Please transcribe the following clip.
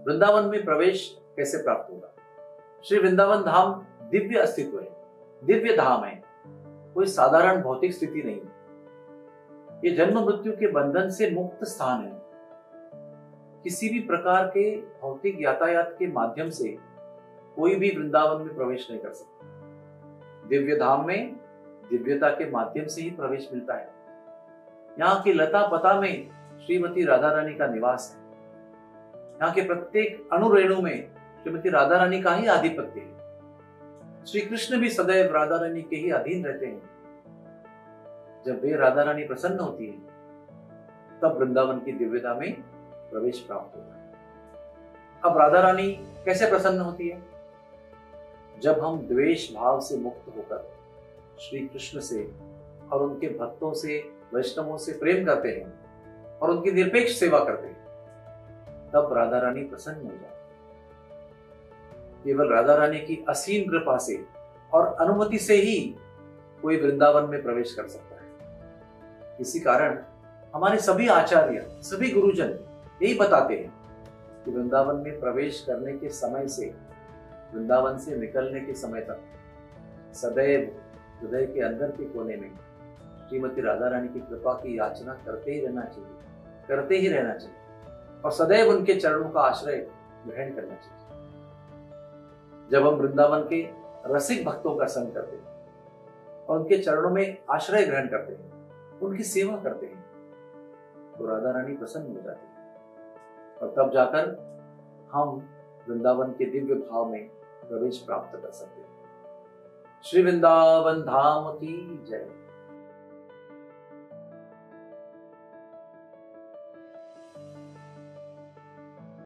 वृंदावन में प्रवेश कैसे प्राप्त होगा? श्री वृंदावन धाम दिव्य अस्तित्व है, दिव्य धाम है, कोई साधारण भौतिक स्थिति नहीं है। ये जन्म मृत्यु के बंधन से मुक्त स्थान है। किसी भी प्रकार के भौतिक यातायात के माध्यम से कोई भी वृंदावन में प्रवेश नहीं कर सकता। दिव्य धाम में दिव्यता के माध्यम से ही प्रवेश मिलता है। यहाँ की लता पता में श्रीमती राधा रानी का निवास है। यहाँ के प्रत्येक अणुरेणु में श्रीमती राधा रानी का ही आधिपत्य है। श्री कृष्ण भी सदैव राधा रानी के ही अधीन रहते हैं। जब वे राधा रानी प्रसन्न होती है तब वृंदावन की दिव्यता में प्रवेश प्राप्त होता है। अब राधा रानी कैसे प्रसन्न होती है? जब हम द्वेष भाव से मुक्त होकर श्री कृष्ण से और उनके भक्तों से, वैष्णवों से प्रेम करते हैं और उनकी निरपेक्ष सेवा करते हैं, तब राधा रानी प्रसन्न हो जाती है। केवल राधा रानी की असीम कृपा से और अनुमति से ही कोई वृंदावन में प्रवेश कर सकता है। इसी कारण हमारे सभी आचार्य, सभी गुरुजन यही बताते हैं कि वृंदावन में प्रवेश करने के समय से वृंदावन से निकलने के समय तक सदैव हृदय के अंदर के कोने में श्रीमती राधा रानी की कृपा की याचना करते ही रहना चाहिए, करते ही रहना चाहिए और सदैव उनके चरणों का आश्रय ग्रहण करना चाहिए। जब हम वृंदावन के रसिक भक्तों का संग करते हैं और उनके चरणों में आश्रय ग्रहण करते हैं, उनकी सेवा करते हैं, तो राधा रानी प्रसन्न हो जाती है और तब जाकर हम वृंदावन के दिव्य भाव में प्रवेश प्राप्त कर सकते हैं। श्री वृंदावन धाम की जय।